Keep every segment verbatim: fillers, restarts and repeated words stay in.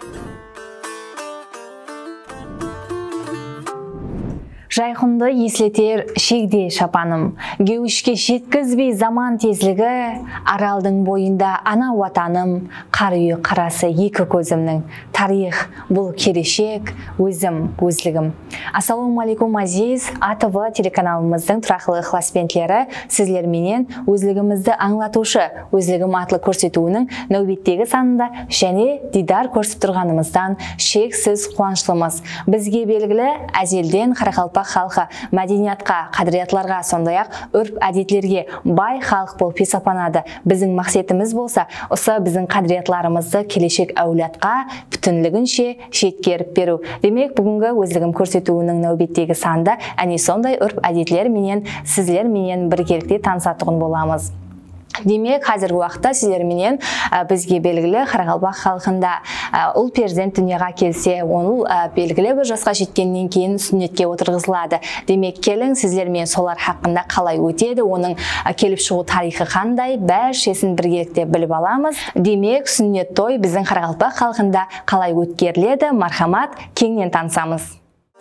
Жайқымды еслетер шегде шапаным, кеуішке жеткізбей заман тезлігі, аралдың бойында ана ватаным, қар үйі қарасы екі көзімнің, тарих бұл келешек, өзім, өзлігім. Ассалаумалейкум азиз, А Т В телеканалымыздың тұрақлы ықласпентлері сізлерменен өзлігімізді аңлатушы, өзлігім атлы көрсетуінің нәубеттегі санында және дидар көрсіп тұрғанымыздан шексіз қуаныштымыз. Бізге белгілі әзелден Қарақалпақ халқы мәдениятқа, қадіриyatlарға, сондай-ақ үрп әдетлерге бай халық болып есептелінеді. Біздің мақсатымыз болса, осы біздің қадіриyaтларымызды келешек әулетқа бүтінлігінше жеткеріп беру. Демек, бүгінгі өзлігім көрсетуінің нәубеттегі санда әне сондай үрп әдетлер менен сізлер менен біргелікте танысатұғын боламыз. Демек, қазіргі уақытта сіздерменен бізге белгілі Қарақалпақ халқында ұл перзент дүнияға келсе, ол белгілі бір жасқа жеткеннен кейін сүннетке отырғызылады. Демек, келің сіздермен солар хақында қалай өтеді, оның келіп шығу тарихы қандай, бәршесін біргелікте біліп аламыз. Демек, сүннет той біздің Қарақалпақ халқында қалай өткеріледі, мархамат, кеңінен танысамыз.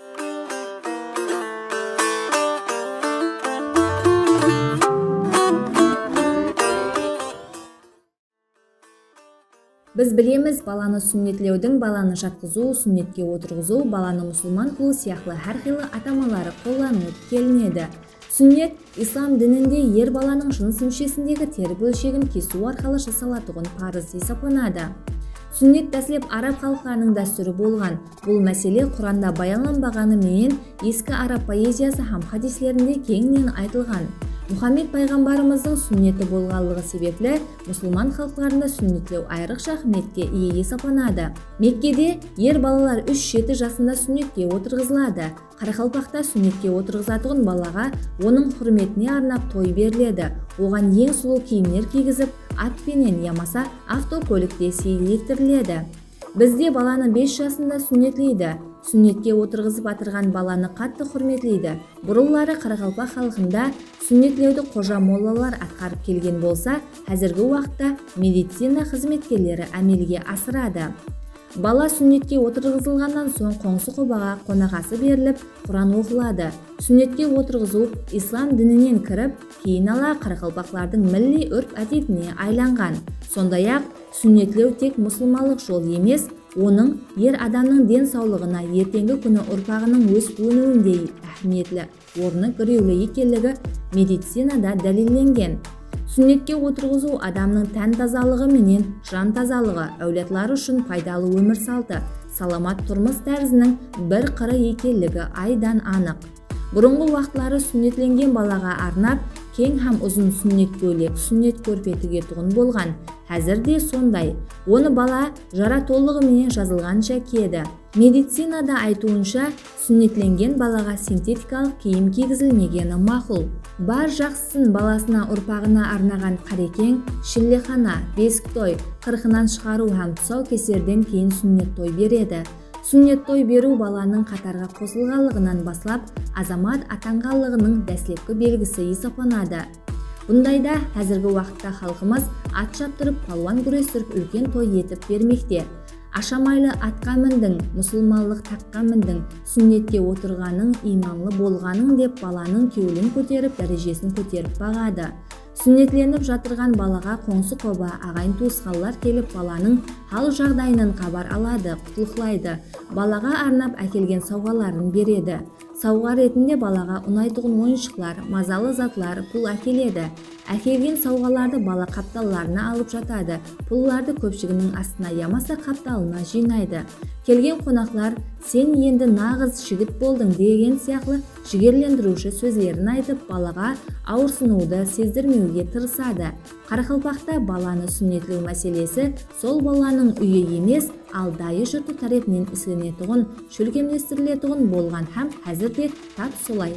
Біз білеміз, баланы сүннетлеудің, баланы жатқызу, сүннетке отырғызу, баланы мұсылман қылу сияқты әрқилы атамалары қолданылып келінеді. Сүннет ислам дінінде ер баланың жыныс мүшесіндегі тері бөлшегін кесу арқылы жасалатұғын парыз есептелінеді. Сүннет тәсіліп араб халықтарының дәстүрі болған. Бұл мәселе Құранда баянланбағанымен ескі араб поэзиясы һәм хадислерінде кеңінен айтылған. Мұхаммед пайғамбарымыздың сүннеті болғанлығы себеплі мұсылман халықтарында сүннетлеу айрықша ахметке ие есептелінеді. Меккеде ер балалар үш жеті жасында сүннетке отырғызылады. Қарақалпақта сүннетке отырғызатұғын балаға оның құрметіне арнап той беріледі. Оған ең сұлу киімдер кигізіп, атпенен ямаса автокөлікте сейілеттіріледі. Бізде баланы бес жасында сүннетлейді. Сүннетке отырғызып атырған баланы қатты құрметлейді. Бұрынлары Қарақалпақ халқында сүннетлеуді қожа моллалар атқарып келген болса, қазіргі уақытта медицина қызметкерлері әмелге асырады. Бала сүннетке отырғызылғаннан соң қоңсы қобаға қонағасы беріліп, Құран оқылады. Сүннетке отырғызу ислам дінінен кіріп, кейін ала Қарақалпақлардың милли үрп әдетіне айланған. Сондай-ақ сүннетлеу тек мұсылмалық жол емес, оның ер адамның денсаулығына, ертеңгі күні ұрпағының өсіп-өнуінде әхметлі орны күреулі екенлігі медицинада дәлелленген. Сүннетке отырғызу адамның тән тазалығы менен жан тазалығы, әулетлар үшін пайдалы өмір салты, саламат тұрмыс тәрізінің бір қыры екенлігі айдан анық. Бұрынғы уақытлары сүннетленген балаға арнап, кең һәм ұзын сүннет көйлек, сүннет көрпе тігетұғын болған. Әзірде сондай. Оны бала жара толығы менен жазылғанша киеді. Медицинада айтуынша, сүннетленген балаға синтетикалық киім кигізілмегені мақұл. Бар жақсысын баласына ұрпағына арнаған қарекең, шіллехана, бесік той, қырқынан шығару һәм тұсау кесерден кейін сүннет той береді. Сүннет той беру баланың қатарға қосылғанлығынан баслап, азамат атанғанлығының дәслепкі белгісі есептелінеді. Бұндайда қазіргі уақытта халқымыз ат шаптырып, палуан күрестіріп үлкен той етіп бермекте. Ашамайлы атқа міндің, мұсылманлық таққа міндің, сүннетке отырғаның, иманлы болғаның деп баланың кеуілін көтеріп, дәрежесін көтеріп бағады. Сүннетленіп жатырған балаға қоңсы қоба, ағайын туысқанлар келіп баланың хал жағдайынан хабар алады, құтлықлайды. Балаға арнап әкелген сауғаларын береді. Сауға ретінде балаға ұнайтұғын ойыншықтар, мазалы затлар, пұл әкеледі. Әкелген сауғаларды бала қапталарына алып жатады. Пұлларды көпшігінің астына ямаса қапталына жинайды. Келген қонақлар сен енді нағыз жігіт болдың деген сияқты жігерлендіруші сөздерін айтып, балаға ауырсынуды сездірмеуге тырысады. Қарақалпақта баланы сүннетлеу мәселесі сол баланың үйі емес, ал дайы жұрты тарапынан ісленетұғын, шөлкемдестірілетұғын болған һәм әзірде тап солай.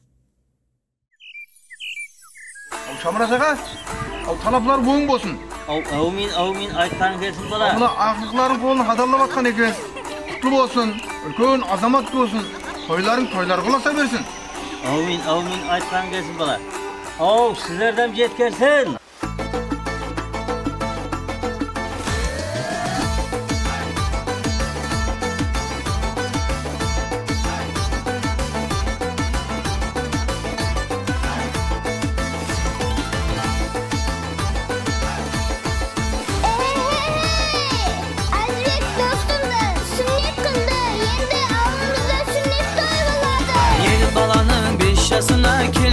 Шамрас аға, талаплар боң болсын. Әумин, әумин, айтқан келсін бала. Мына ақлықларын қолын қатарлап атқан екен. Құтты болсын, үлкен азамат болсын, тойларың тойлар қыласа берсін. Әумин, әумин, айтқан келсін бала. Ау, сіздерден жеткерсін.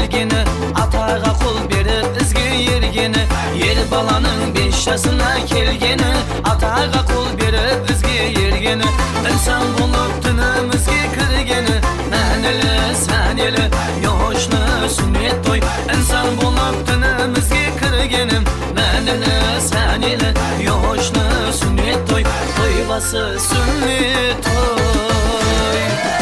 келгені, атаға қол беріп ізге ергені. Ер баланың бес жасына келгені, атаға қол беріп ізге ергені. Insan болып дінімізге кіргені, мәнілі сәнелі yoshli sünnet to'y. Inson bo'lib dinimizga kirgeni, мәнілі сәнелі yoshli sünnet to'y. To'ybasi sünnet to'y.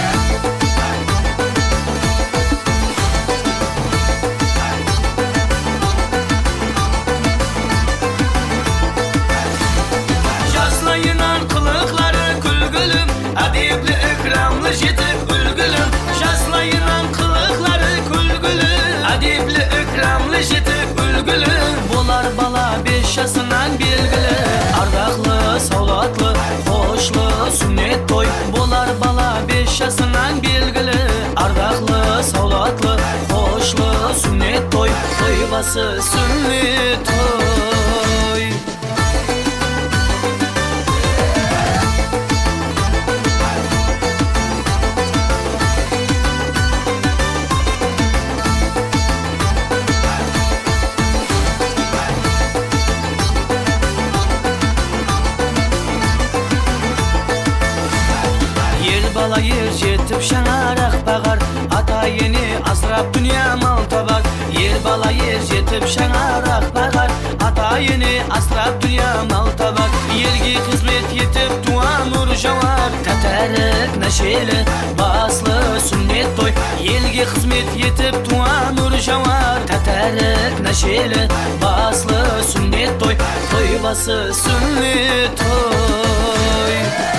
Yaşlayınan kılıkları gülgülüm, adibli ikramlı jetip ülgülüm. Yaşlayınan kılıkları gülgülüm, adibli ikramlı jetip ülgülüm. Bolar bala beş yaşından belgili, ardaqlı, savlatlı, hoşlu sünnet toy. Bolar bala beş yaşından belgili, ardaqlı, savlatlı, hoşlu sünnet toy. Toybası sünnet toy. Bala yer jetip şanaraq bağar, ata yeni asrap dünya mal tabar. Yer bala yer jetip şanaraq bağar, ata yeni asrap dünya mal tabar. Yerge hizmet yetip tuan nur javar, tatarık neşeli baslı sünnet toy. Yerge hizmet yetip tuan nur javar, tatarık neşeli baslı sünnet toy. Toybası sünnet toy.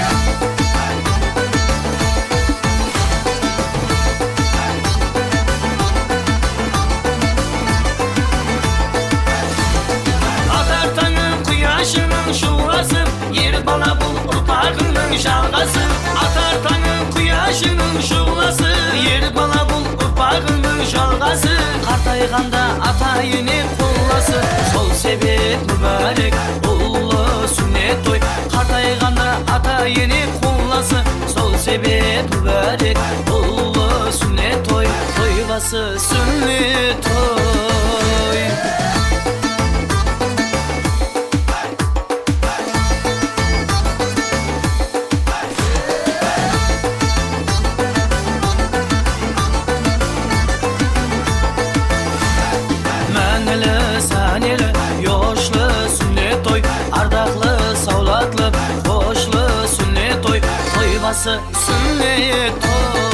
Şulası, yer bala bul urpağının şalgası. Atar tanın kuyaşının şulası, yer bala bul urpağının şalgası. Qartayganda atayını kullası, sol sebep mübarek ullu sünnet toy. Qartayganda atayını kullası, sol sebep mübarek ullu sünnet toy. Toybası sünnet toy. Yoshli sünnet toy, ardaqlı, savlatlı, hoşlu sünnet toy. Toybası sünnet toy.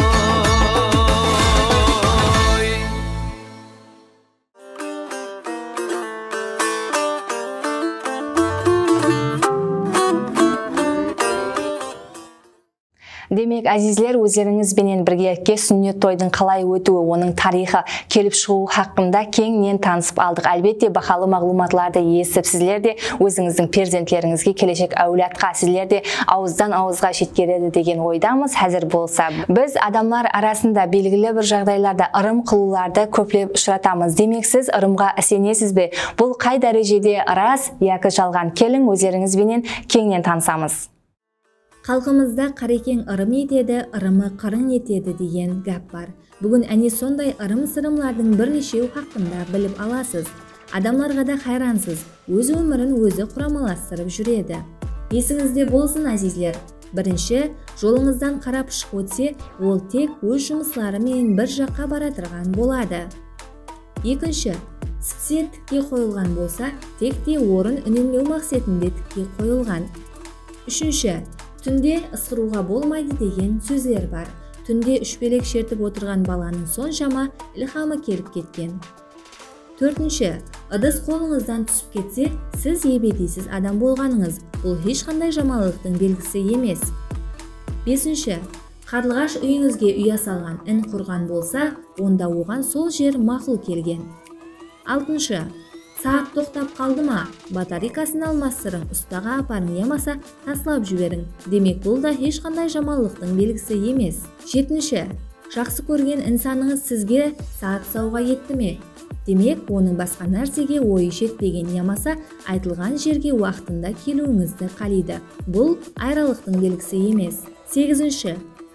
Демек, азизлер, өздеріңіз бенен бірге сүннет тойдың қалай өтуі, оның тарихы, келіп шығу хақында кеңінен танысып алдық. Әлбетте, бақалы мағлұматларды естіп, сіздер де өзіңіздің перзенттеріңізге, келешек әулетқа, сіздер де ауыздан ауызға жеткереді деген ойдамыз. Әзір болса, біз адамлар арасында белгілі бір жағдайларда ырым қылуларды көплеп ұшыратамыз. Демек, сіз ырымға сенесіз бе? Бұл қай дәрежеде рас, яки жалған? Келің өздеріңіз бенен кеңінен танысамыз. Халқымызда қарекең ырым етеді, ырымы қырын етеді деген гәп бар. Бүгін әне сондай ырым-сырымлардың бірнешеу хақында біліп аласыз. Адамларға да хайрансыз, өз өмірін өзі құрамаластырып жүреді. Есіңізде болсын, азизлер. Бірінші, жолыңыздан қарап шығып өтсе, ол тек өз жұмысларымен бір жаққа бара тұрған болады. Екінші, сіксе тікке қойылған болса, тек те орын үнемдеу мақсатында тікке қойылған. Үшінші, түнде ысқыруға болмайды деген сөздер бар. Түнде үшпелек шертіп отырған баланың соншама илхамы келіп кеткен. Төртінші, ыдыс қолыңыздан түсіп кетсе, сіз ебедейсіз адам болғаныңыз. Бұл ешқандай жамалықтың белгісі емес. Бесінші, қарлығаш үйіңізге ұя салған ін құрған болса, онда оған сол жер мақұл келген. Алтыншы, сағат тоқтап қалды ма, батарейкасын алмастырың, ұстаға апарың, ямаса таслап жіберің. Демек, бұл да ешқандай жамаллықтың белгісі емес. Жетінші, жақсы көрген инсаныңыз сізге сағат сауға етті ме? Демек, оның басқа нәрсеге ойы жетпеген, ямаса айтылған жерге уақытында келуіңізді қалайды. Бұл айралықтың белгісі емес. Сегізінші,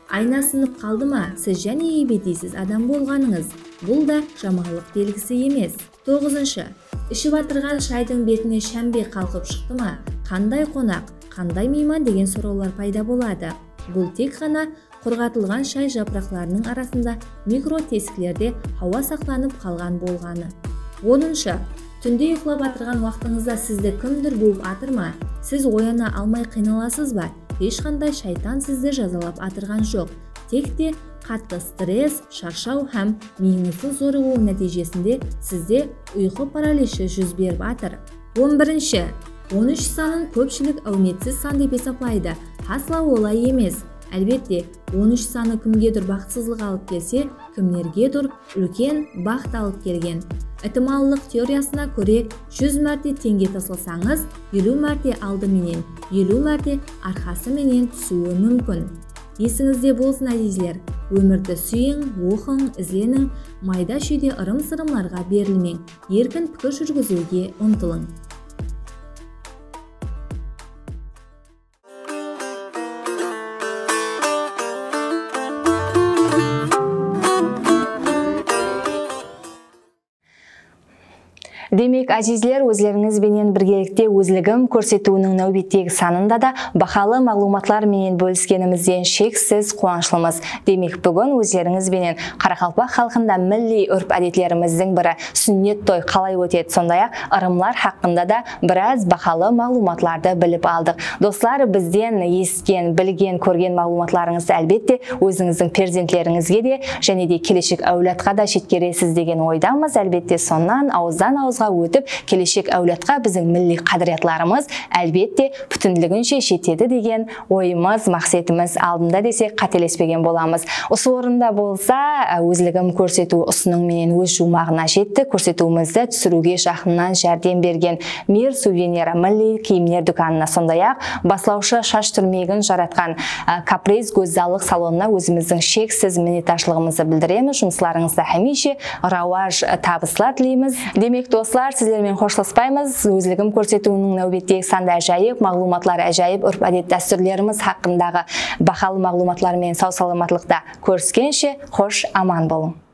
Айна сынып қалды ма, сіз және ебедейсіз адам болғаныңыз. Бұл да жамандық белгісі емес. тоғызыншы. Ішіп атырған шайдың бетіне шәмбе қалқып шықты ма? Қандай қонақ, қандай мейман деген сұраулар пайда болады. Бұл тек қана құрғатылған шай жапырақтарының арасында микротесіктерде ауа сақтанып қалған болғаны. оныншы. Түнде ұйықтап атырған уақытыңызда сізді кімдір буып атыр ма? Сіз ояна алмай қиналасыз ба? Ешқандай шайтан сізді жазалап атырған жоқ. Тек те қатты стресс, шаршау һәм миыңыздың зорығуы нәтижесінде сізде ұйқы параличі жүз беріп атыр. он бірінші. он үш санын көпшілік әуметсіз сан деп есептейді. Асла олай емес. Әлбетте, он үш саны кімгедір бақытсыздық алып келсе, кімдергедір үлкен бақыт алып келген. Этимологиялық теориясына көре жүз мәрте теңге тасылсаңыз, елу мәрте алды менен, елу мәрте арқасы менен түсуі мүмкін. Есіңізде болсын әзизлер, өмірді сүйің, оқың, ізленің, майда шүйде ырым-сырымларға берілмең, еркін пікір жүргізуге ұмтылың. Демек, азизлер, өзлеріңіз бенен біргелікте өзлігім көрсетуінің нәубеттегі санында да бақалы мағлуматлар менен бөліскенімізден шексіз қуанышлымыз. Демек, бүгін өзлеріңіз бенен Қарақалпақ халқында милли үрп әдетлеріміздің бірі сүннет той қалай өтеді, сондай-ақ ырымлар хақында да біраз бақалы мағлуматларды біліп алдық. Достар, бізден есткен, білген, көрген мағлуматларыңызды әлбетте өзіңіздің перзентлеріңізге де және де келешек әулетқа да жеткересіз деген ойдамыз. Әлбетте соннан ауыздан ауызға өтіп, келешек әулетқа біздің милли қадіретларымыз әлбетте бүтінлігінше жетеді деген ойымыз, мақсатымыз алдында десек қателеспеген боламыз. Осы орында болса, өзлігім көрсету ұсының менен өз жумағына жетті. Көрсетуімізді түсіруге жақыннан жәрдем берген Мир сувенирі милли киімдер дүканына, сондай-ақ баслаушы шаш түрмегін жаратқан Каприз көззалық салонына өзіміздің шексіз миннетташылығымызды білдіреміз. Жұмысларыңызда хәмеше рауаж, табыстар тілейміз. Демек, достар, сіздермен қоштаспаймыз. Өзлігім көрсетуінің нәубеттегі санда әжайып, мағлуматлар әжайып, үрп әдет дәстүрлеріміз хақындағы бақалы мағлуматлармен сау саламатлықта көріскенше, қош аман болың.